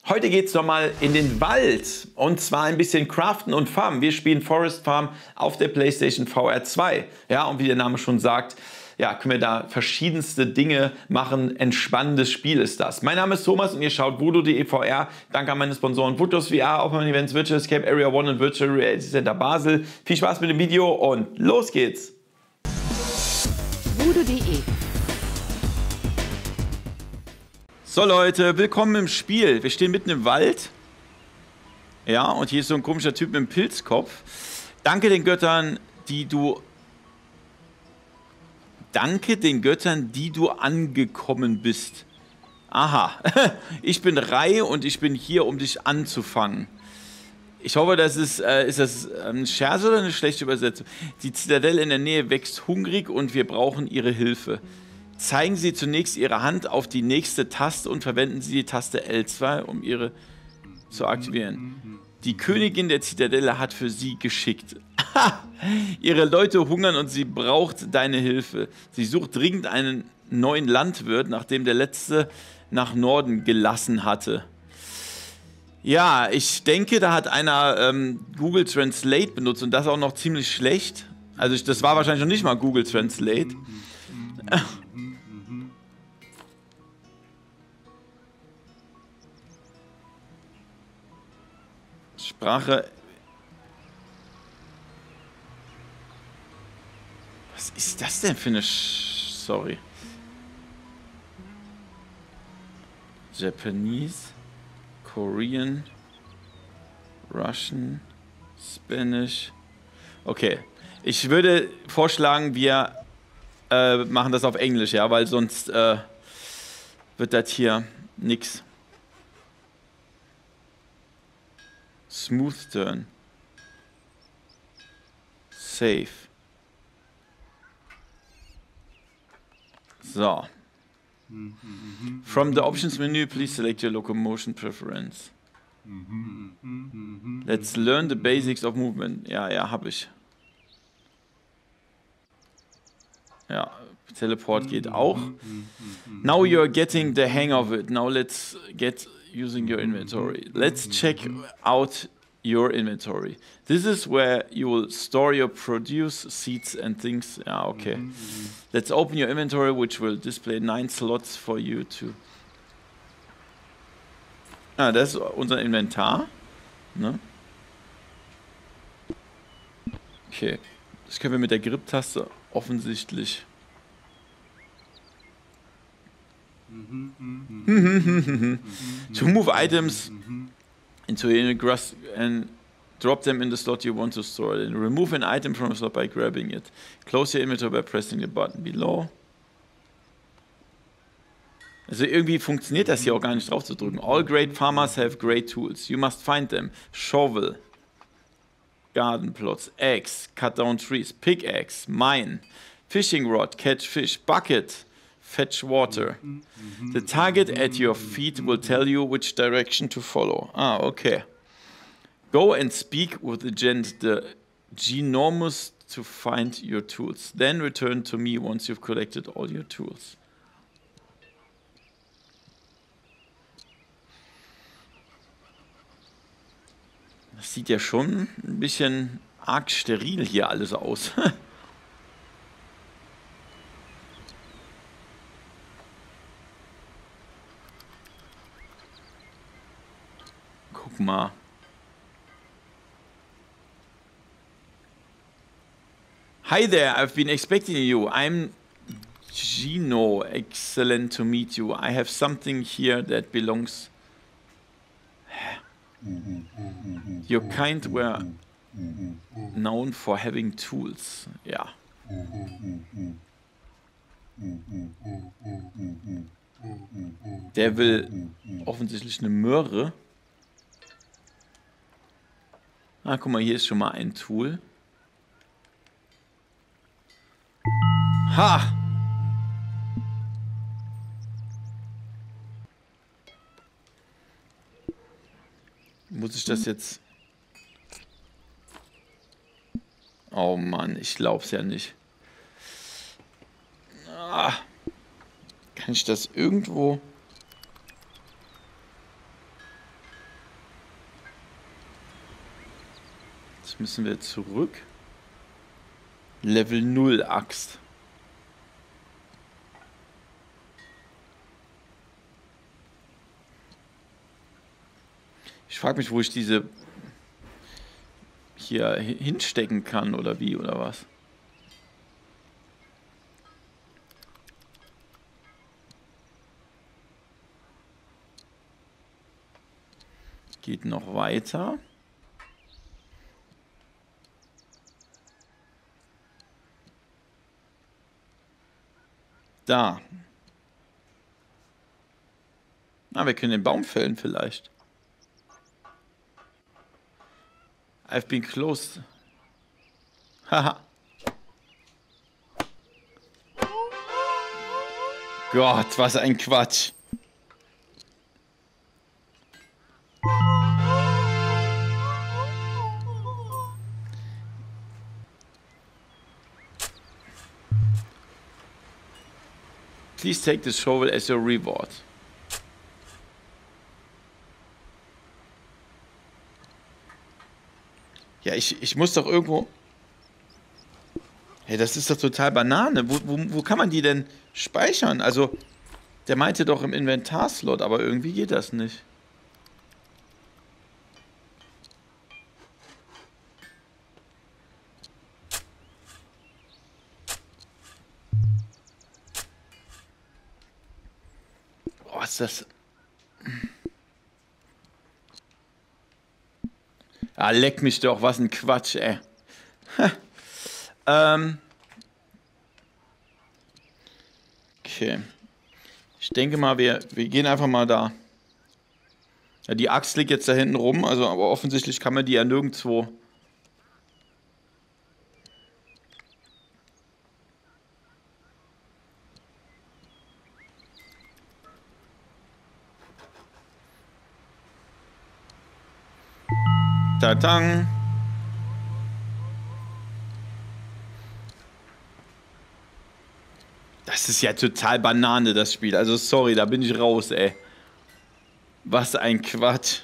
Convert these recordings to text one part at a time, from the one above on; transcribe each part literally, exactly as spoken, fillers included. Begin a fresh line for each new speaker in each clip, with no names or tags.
Heute geht es nochmal in den Wald und zwar ein bisschen Craften und Farmen. Wir spielen Forest Farm auf der PlayStation V R zwei. Ja, und wie der Name schon sagt, ja, können wir da verschiedenste Dinge machen. Entspannendes Spiel ist das. Mein Name ist Thomas und ihr schaut voodoo punkt de V R. Danke an meine Sponsoren Vutos V R, auch meine Events Virtual Escape Area eins und Virtual Reality Center Basel. Viel Spaß mit dem Video und los geht's!
voodoo punkt de.
So Leute, willkommen im Spiel. Wir stehen mitten im Wald. Ja, und hier ist so ein komischer Typ mit einem Pilzkopf. Danke den Göttern, die du... Danke den Göttern, die du angekommen bist. Aha, ich bin Rai und ich bin hier, um dich anzufangen. Ich hoffe, das ist, äh, ist das ein Scherz oder eine schlechte Übersetzung? Die Zitadelle in der Nähe wächst hungrig und wir brauchen ihre Hilfe. Zeigen Sie zunächst Ihre Hand auf die nächste Taste und verwenden Sie die Taste L zwei, um ihre zu aktivieren. Die Königin der Zitadelle hat für Sie geschickt. Ihre Leute hungern und sie braucht deine Hilfe. Sie sucht dringend einen neuen Landwirt, nachdem der letzte nach Norden gelassen hatte. Ja, ich denke, da hat einer ähm, Google Translate benutzt und das auch noch ziemlich schlecht. Also ich, das war wahrscheinlich noch nicht mal Google Translate. Sprache. Was ist das denn für eine Sch Sorry. Japanese, Korean, Russian, Spanish. Okay. Ich würde vorschlagen, wir äh, machen das auf Englisch, ja, weil sonst äh, wird das hier nix. Smooth turn. Save. So. From the options menu, please select your locomotion preference. Let's learn the basics of movement. Ja, ja, hab ich. Ja, Teleport geht auch. Now you're getting the hang of it. Now let's get using your inventory. Let's check out your inventory. This is where you will store your produce, seeds and things. Ja, okay. Let's open your inventory, which will display nine slots for you to... Ah, das ist unser Inventar. Ne? Okay. Das können wir mit der Grip-Taste offensichtlich... To move items into a grass and drop them in the slot you want to store it in. Remove an item from a slot by grabbing it. Close your inventory by pressing the button below. Also irgendwie funktioniert das hier auch gar nicht drauf zu drücken. All great farmers have great tools. You must find them. Shovel, garden plots, axe, cut down trees, pickaxe, mine, fishing rod, catch fish, bucket, fetch water. The target at your feet will tell you which direction to follow. Ah, okay. Go and speak with the gent, the Ginormous, to find your tools. Then return to me once you've collected all your tools. Das sieht ja schon ein bisschen arg steril hier alles aus. Guck mal. Hi there, I've been expecting you. I'm Gino. Excellent to meet you. I have something here that belongs... Your kind were known for having tools. Ja. Der will offensichtlich eine Möhre. Ah, guck mal, hier ist schon mal ein Tool. Ha! Muss ich das jetzt... Oh Mann, ich glaub's ja nicht. Ah. Kann ich das irgendwo... Jetzt müssen wir zurück. Level null Axt. Ich frage mich, wo ich diese hier hinstecken kann oder wie oder was. Geht noch weiter. Da. Na, wir können den Baum fällen vielleicht. I've been close. Haha. Gott, was ein Quatsch. Please take the shovel as your reward. Ja, ich, ich muss doch irgendwo... Hey, das ist doch total Banane. Wo, wo, wo kann man die denn speichern? Also, der meinte doch im Inventarslot, aber irgendwie geht das nicht. Oh, ist das... Ah, leck mich doch, was ein Quatsch, ey. ähm. Okay. Ich denke mal, wir, wir gehen einfach mal da. Ja, die Axt liegt jetzt da hinten rum, also aber offensichtlich kann man die ja nirgendwo... Tadang. Das ist ja total Banane, das Spiel. Also sorry, da bin ich raus, ey. Was ein Quatsch.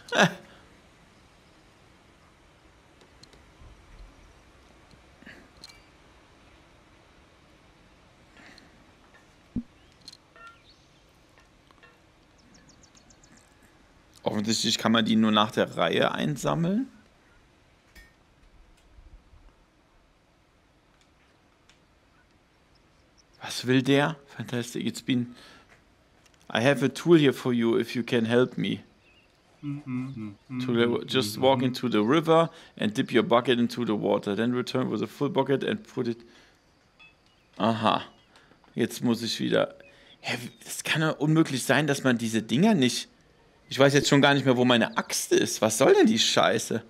Offensichtlich kann man die nur nach der Reihe einsammeln. Was will der? Fantastic, it's been... I have a tool here for you if you can help me. To the, just walk into the river and dip your bucket into the water. Then return with a full bucket and put it... Aha. Jetzt muss ich wieder... Ja, das kann ja unmöglich sein, dass man diese Dinger nicht... Ich weiß jetzt schon gar nicht mehr, wo meine Axt ist. Was soll denn die Scheiße?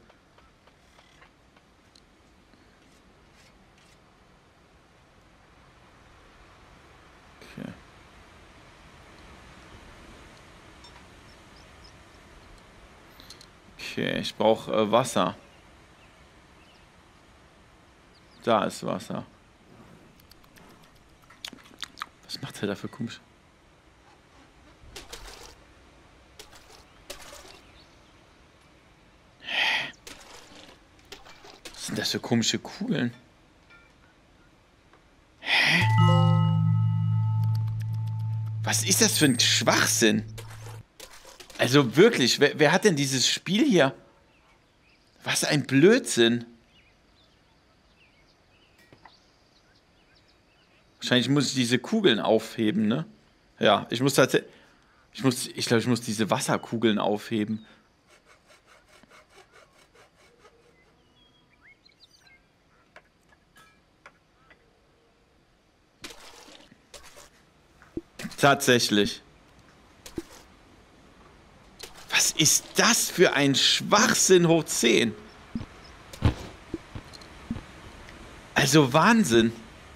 Okay. Okay, ich brauche äh, Wasser. Da ist Wasser. Was macht er da für komisch? Was sind das für komische Kugeln? Hä? Was ist das für ein Schwachsinn? Also wirklich, wer, wer hat denn dieses Spiel hier? Was ein Blödsinn. Wahrscheinlich muss ich diese Kugeln aufheben, ne? Ja, ich muss tatsächlich... Ich muss, ich glaube, ich muss diese Wasserkugeln aufheben. Tatsächlich. Was ist das für ein Schwachsinn hoch zehn? Also Wahnsinn.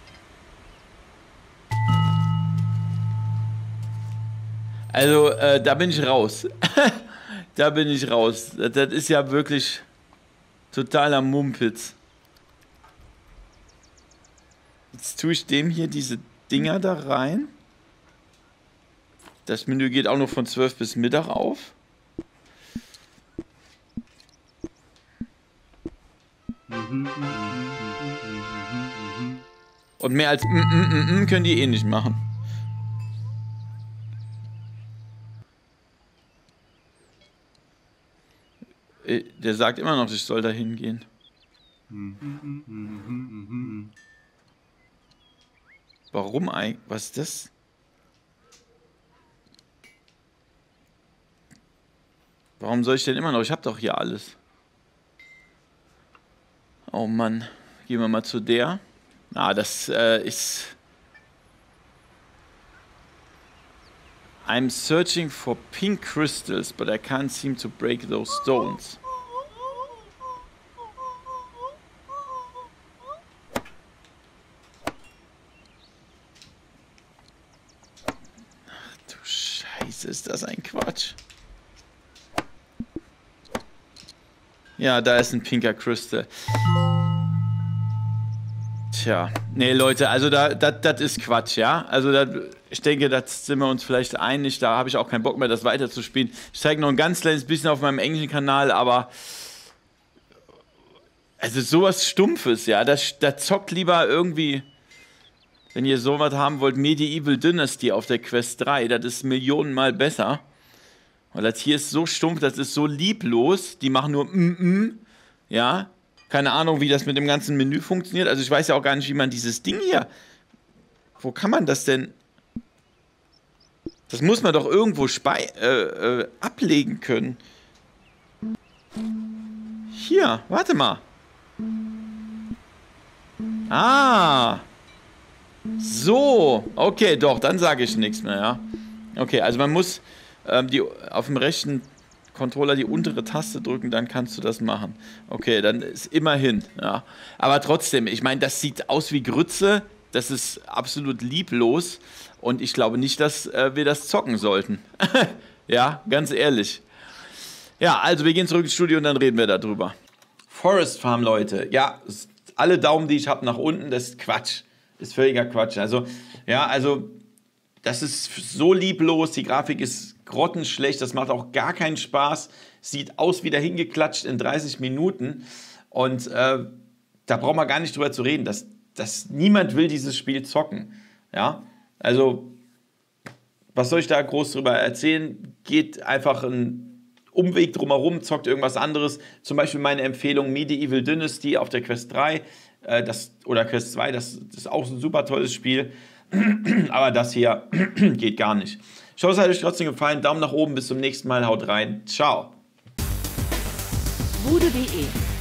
Also, äh, da bin ich raus. Da bin ich raus. Das, das ist ja wirklich totaler Mumpitz. Jetzt tue ich dem hier diese Dinger da rein. Das Menü geht auch noch von zwölf bis Mittag auf. Und mehr als mm, mm, mm, mm können die eh nicht machen. Der sagt immer noch, ich soll da hingehen. Warum eigentlich? Was ist das? Warum soll ich denn immer noch? Ich hab doch hier alles. Oh Mann. Gehen wir mal zu der. Ah, das äh, ist... I'm searching for pink crystals, but I can't seem to break those stones. Ach du Scheiße, ist das ein Quatsch. Ja, da ist ein pinker Crystal. Tja, nee Leute, also da, das ist Quatsch, ja. Also da, ich denke, da sind wir uns vielleicht einig, da habe ich auch keinen Bock mehr, das weiterzuspielen. Ich zeige noch ein ganz kleines bisschen auf meinem englischen Kanal, aber also sowas Stumpfes, ja, da, da zockt lieber irgendwie, wenn ihr sowas haben wollt, Medieval Dynasty auf der Quest drei, das ist millionenmal besser. Weil das hier ist so stumpf, das ist so lieblos, die machen nur mm, mm, ja. Keine Ahnung, wie das mit dem ganzen Menü funktioniert. Also ich weiß ja auch gar nicht, wie man dieses Ding hier... Wo kann man das denn... Das muss man doch irgendwo spei äh, äh, ablegen können. Hier, warte mal. Ah. So. Okay, doch, dann sage ich nichts mehr, ja. Okay, also man muss ähm, die, auf dem rechten Controller die untere Taste drücken, dann kannst du das machen. Okay, dann ist immerhin, ja. Aber trotzdem, ich meine, das sieht aus wie Grütze, das ist absolut lieblos und ich glaube nicht, dass äh, wir das zocken sollten. Ja, ganz ehrlich. Ja, also wir gehen zurück ins Studio und dann reden wir darüber. Forest Farm, Leute. Ja, alle Daumen, die ich habe nach unten, das ist Quatsch. Ist völliger Quatsch. Also, ja, also das ist so lieblos, die Grafik ist grottenschlecht, das macht auch gar keinen Spaß, sieht aus wie dahin geklatscht in dreißig Minuten und äh, da braucht man gar nicht drüber zu reden, dass, dass niemand will dieses Spiel zocken, ja, also was soll ich da groß drüber erzählen, geht einfach einen Umweg drumherum, zockt irgendwas anderes, zum Beispiel meine Empfehlung Medieval Dynasty auf der Quest drei äh, das, oder Quest zwei, das, das ist auch ein super tolles Spiel, aber das hier geht gar nicht. Ich hoffe, es hat euch trotzdem gefallen. Daumen nach oben, bis zum nächsten Mal. Haut rein. Ciao.
Bude punkt de